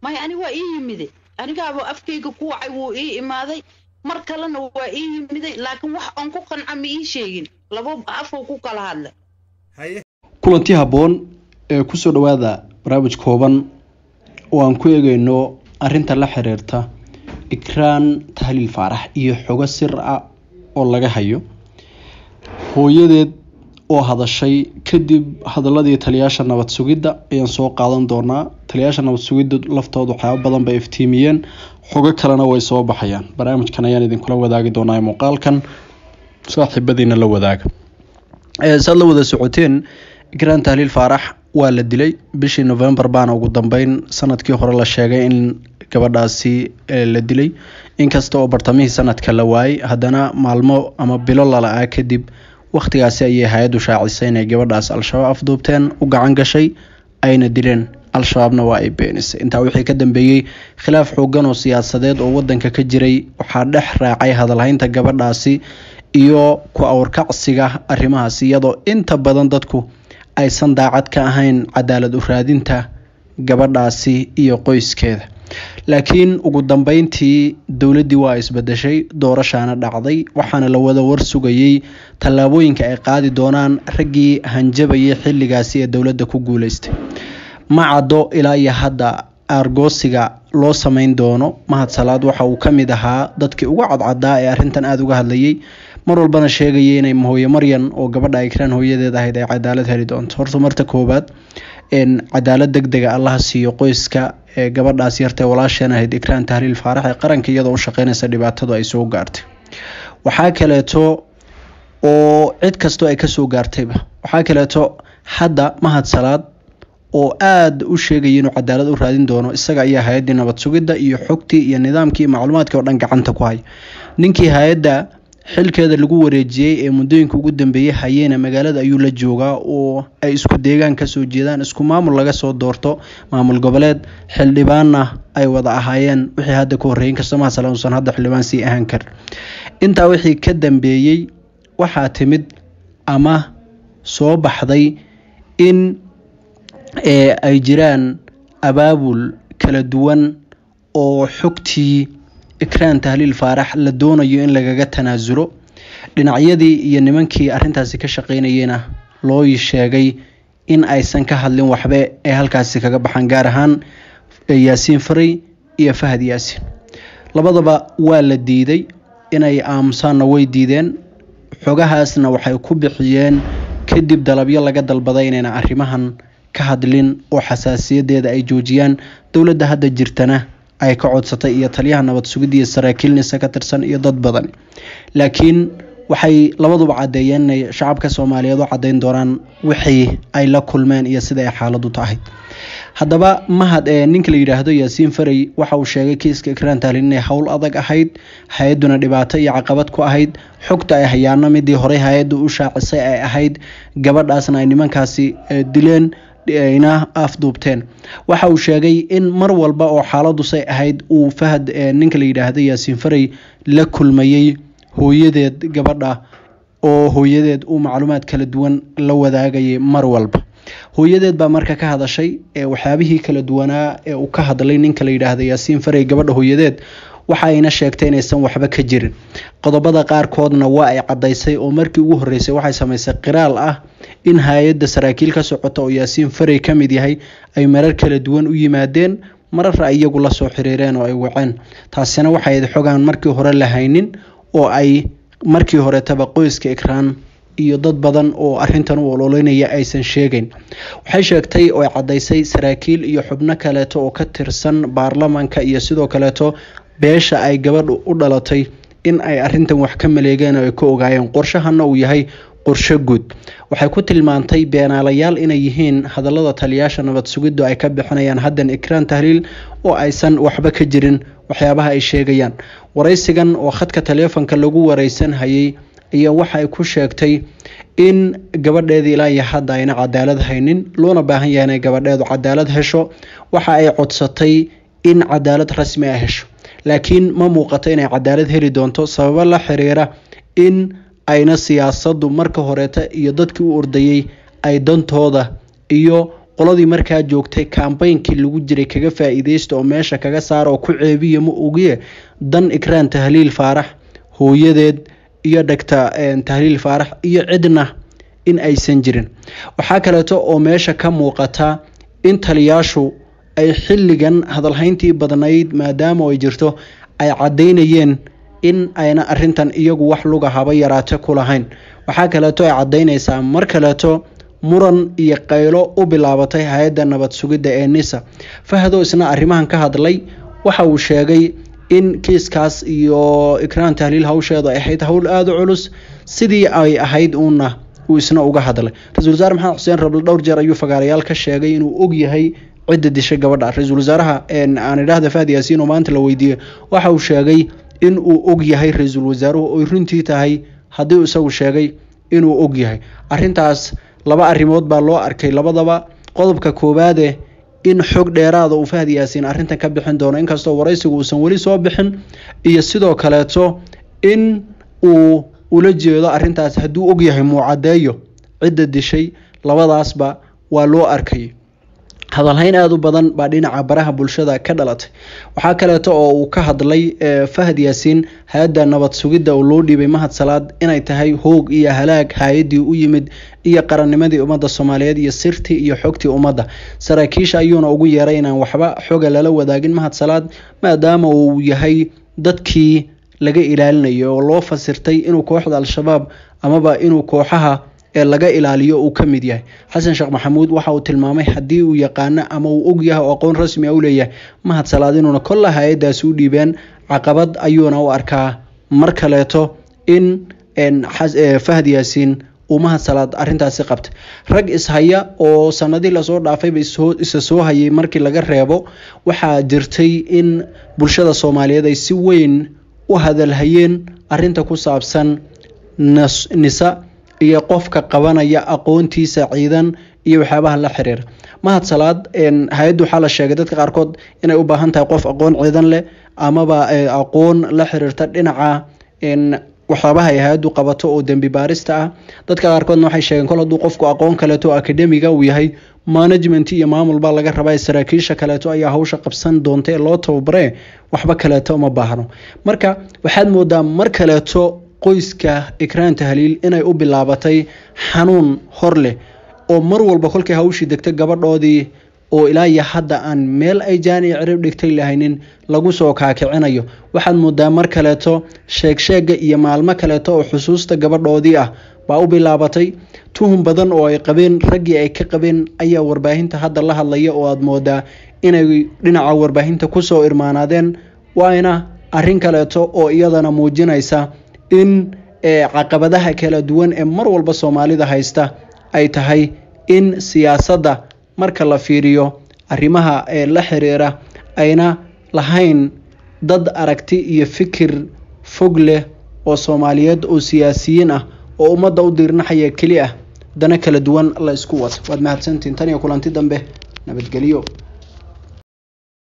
ما يعني هو يمدي أنا قابو أفكيك كوعي وإمادي مركلنا هو يمدي لكن wax aan ku qancami ii sheegin laba afo ku kala hadla kulanti haboon ee ku soo dhawaada barnaamij kooban oo aan ku eegayno arinta la xiriirta Ikraan Tahliil Faarax iyo xogo sir ah oo laga hayo hooyadeed oo hadashay kadib hadaladii taliyaasha nabad sugidda ayaan soo qaadan doonaa taliyaasha nabad sugidda laftooda waxyaabo badan bay iftiimiyeen xogo kalena way soo baxayaan barnaamijkan ayaan idin kula wadaagi doonaa muuqaalkan saaxiibadiina la wadaaga saad la wada socoteen Ikraan Tahliil Faarax waa la dilay bishii November baan ugu dambeyn sanadkii hore la sheegay in gabadhaasi la dilay inkasta oo bartamihii sanadka la waayay haddana maalmo ama bilo la kadib waqtigaasi ayay hay'adu shaacisay inay gabadhaas al-shabaab afduubteen u gacan gashay ayna dileen al-shabaabna waa ay beenisay intaa wixii ka dambeeyay khilaaf xoogan oo siyaasadeed oo wadanka ka jiray waxaa dhex raacay hadalhaynta gabadhaasi iyo ku awrkacsiga arrimahaas iyadoo inta badan dadku aysan daacad ka ahayn cadaalad u raadinta gabadhaasi iyo qoyskeeda laakiin ugu dambeyntii dawladii waa isbedeshay doorashana dhacday waxaana la wada war sugayay tallaabooyinka ay qaadi doonaan raggii hanjabayay xilligaasi ee dawladda ku guuleystay macado ilaa iyo hadda argoosiga loo sameyn doono Mahad Salaad waxa uu kamid ahaa dadkii ugu cadcadaa ee arintan aad uga hadlayay mar walbana sheegayay inay hooyo Maryan oo gabadha Ikraan hooyadeed ahayd ay cadaalad heli doonto horta marta koobaad in cadaalad degdeg ah Allah siiyo qoyska ee gabadhaas yartay walaasheen ahayd Ikraan Tahliil Faarax ee qaranka iyadoo u shaqeynaysa dhibaatada ay soo gaartay waxa kaleeto oo cid kasto ay ka soo gaartayba waxa kaleeto hadda Mahad Salaad oo aad u sheegay inuu cadaalad u raadin doono isaga ayaa hay'adda nabad sugidda iyo xogtii iyo nidaamkii macluumaadka oo dhan gacanta ku hay ninkii hay'adda xilkeeda lagu wareejiyay ee muddooyinka ugu dambeeyay hay'adda magaalada ayuu la joogaa oo ay isku deegaan ka soo jeedaan isku maamul laga soo doorto maamul goboleed xildhibaanna ay wada ahaayeen wixii hadda ku horeeyay kasama salaamusan hadda xildhibaan si ahaan kar inta wixii ka dambeeyay waxa timid ama soo baxday in ay jiraan abaabul kala duwan oo xogtii Ikraan Tahliil Faarax la doonayo in lagaga tanaasulo dhinacyadii iyo nimankii arintaasi ka shaqeynayeen loo sheegay in aysan ka hadlin waxba ee halkaasi kaga baxan gaar ahaan Yaasiin Faray iyo Fahad Yaasiin labadaba waa la diiday inay aamusaan way diideen xogahaasna waxay ku bixiyeen kadib dalabyo laga dalbaday inay arrimahan ka hadlin oo xasaasiyadeeda ay joojiyaan dawladda hadda jirtana ay ka codsatay iyo taliyaha nabad sugidda iyo saraakiilnisa ka tirsan iyo dad badan laakiin waxay labaduba cadeeyeen in shacabka Soomaaliyeed oo cadeyn doonaan wixii ay la kulmeen iyo sida ay xaaladdu tahay haddaba Mahad ninka la yiraahdo Yaasiin Faray waxa uu sheegay kiiska Ikraan Tahliil inay hawl adag ahayd hay'aduna dhibaato iyo caqabad ku ahayd xogta ay hayaana midii hore hay'adu u shaacisay ay ahayd gabadhaasna ay nimankaasi dileen ayna afduubteen waxa uu sheegay in mar walba oo xaaladdu say ahayd uu Fahad ninka la yiraahdo Yaasiin Faray la kulmayay hooyadeed gabadha oo hooyadeed uu macluumaad kala duwan la wadaagay mar walba hooyadeed baa marka ka hadashay waxyaabihii kala duwanaa ee uu ka hadlay ninka la yiraahdo Yaasiin Faray gabadha hooyadeed waxa ayna sheegtay inaysan waxba ka jirin qodobada qaar koodna waa ay cadeysay oo markii ugu horeysay waxay sameysay qiraal ah in hay'adda saraakiil ka socota oo Yaasiin Faray kamid yahay ay marar kala duwan u yimaadeen marar iyagu la soo xiriireen oo ay waceen taasina waxay xogaan markii hore la haynin oo ay markii hore taba qoyska Ikraan iyo dad badan oo arintan u ololeynaya aysan sheegin waxay sheegtay oo ay cadeysay saraakiil iyo xubno kale oo ka tirsan baarlamaanka iyo sidoo kale beesha ay gabadhu u dhalatay in ay arintan wax ka maleegeen oo ay ka ogaayeen qorshahana uu yahay qorshe guud waxay ku tilmaantay beenaalayaal inay yihiin hadallada taliyaasha nabad sugiddu ay ka bixinayaan haddan Ikraan Tahliil oo aysan waxba ka jirin waxyaabaha ay sheegayaan wareysigan oo khadka taleefanka lagu wareysan hayay iyo waxa ay ku sheegtay in gabadheedii ilaa iyo hadda ayna cadaalad haynin loona baahan yahay inay gabadheedu cadaalad hesho waxa ay codsatay in cadaalad rasmi ah hesho laakiin ma muuqato inay cadaalad heli doonto sabab la xiriira in ayna siyaasaddu marka horeeta iyo dadkii u ordayay ay dantooda iyo qoladii markaa joogtay campaignki lagu jiray kaga faa'iideysto oo meesha kaga saar oo ku ceebiyo ma ogiye dan Ikraan Tahliil Faarax hooyadeed iyo dhagta Tahliil Faarax iyo cidna in aysan jirin. waxaa kaleeto oo meesha ka muuqata in taliyaashu ay xilligan hadalhayntii badnayd maadaama ay jirto ay cadeynayeen in ayna arintan iyagu wax luga haba yaraate ku lahayn. waxaa kaleeto ay cadeynaysaa mar kaleeto muran iyo qaylo u bilaabatay hay'adda nabad sugidda ee NISA. Fahdo isna arrimahan ka hadlay waxa uu sheegay in kiiskaas iyo Ikraan Tahliil hawsheeda ay ahayd hawl aad u culus sidii ay ahayd uuna uu isna uga hadlay. Ra'iisul Wasaare Maxamed Xuseen Roble dhowr jeer ayuu fagaarayaal ka sheegay inuu og yahay cidda dishay gabadha. Ra'iisul Wasaaraha aan idhaahdo Fahad Yaasiin oo maanta la weydiiyay waxa uu sheegay in uu og yahay Ra'iisul Wasaaruhu oo runtii tahay haddii uu isagu sheegay inuu og yahay. Arrintaas laba arrimood baa loo arkay labadaba. qodobka koowaad in xog dheeraada uu Fahad Yaasiin arrintan ka bixin doono inkastoo waraysigu uusan wali soo bixin, iyo sidoo kaleeto in uu ula jeedo arrintaas hadduu og yahay muucadeeyo cidda dishay. labadaasba waa loo arkay. hadalhayn aad u badan baa dhinaca baraha bulshada ka dhalatay. waxaa kaleeto oo uu ka hadlay Fahad Yaasiin hay'adda nabad sugidda oo loo dhibay Mahad Salaad inay tahay hoog iyo halaag hay'adii u yimid iyo qarannimadii ummadda Soomaaliyeed iyo sirtii iyo xogtii ummadda. saraakiisha ayuuna ugu yeeray inaan waxba xoga lala wadaagin Mahad Salaad maadaama uu yahay dadkii laga ilaalinayo oo loo fasirtay inuu kooxda Al-Shabaab amaba inuu kooxaha ee laga ilaaliyo uu ka mid yahay. Xasan Sheekh Maxamuud waxa uu tilmaamay haddii uu yaqaan ama uu og yahay oo aqoon rasmi ah u leeyahay Mahad Salaad inuuna kolla hay'adaas u dhiibeen caqabad ayuuna u arkaa mar kaleeto in Fahad Yaasiin uu Mahad Salaad arrintaasi qabtay. rag ishaya oo sanadii la soo dhaafay isa soo hayay markii laga reebo waxaa jirtay in bulshada Soomaaliyeed ay si weyn u hadalhayeen arrinta ku saabsan NISA iyo qofka qabanaya aqoontiisa ciidan iyo waxyaabaha la xiriira. Mahad Salaad hay'addu waxa la sheegay dadka qaarkood inay u baahan tahay qof aqoon ciidan leh amaba aqoon la xiriirta dhinaca waxyaabaha ay hay'addu qabato oo dambi baarista ah. dadka qaarkoodna waxay sheegeen kol hadduu qofku aqoon kaleeto academiga uu yahay management iyo maamul baa laga rabaa saraakiisha kaleeto ayaa hawsha qabsan doonta ee loo tababaray waxba kaleeto uma baahno. marka waxaad moodaa mar kaleeto qoyska Ikraan Tahliil inay u bilaabatay xanuun hor leh oo mar walba kolkay hawshii degtay gabadhoodii oo ilaa iyo hadda aan meel ay jaani cirib dhigtay lahaynin lagu soo kaakicinayo. waxaad moodaa mar kaleeto sheeg-sheega iyo maalmo kaleeto oo xusuusta gabadhoodii ah baa u bilaabatay. tuhun badan oo ay qabeen raggii ay ka qabeen ayaa warbaahinta hadda la hadlaya oo aad moodaa inay dhinaca warbaahinta ku soo irmaanaadeen. waana arrin kaleeto oo iyadana muujinaysa in caqabadaha kala duwan ee mar walba Soomaalida haysta ay tahay in siyaasadda marka la fiiriyo arrimaha la xiriira ayna lahayn dad aragti iyo fikir fog leh oo Soomaaliyeed oo siyaasiyiin ah oo ummadda u diirnaxaya kaliya dana kala duwan la isku wado. waad mahadsantiin tan iyo kulanti dambe. nabadgelyo.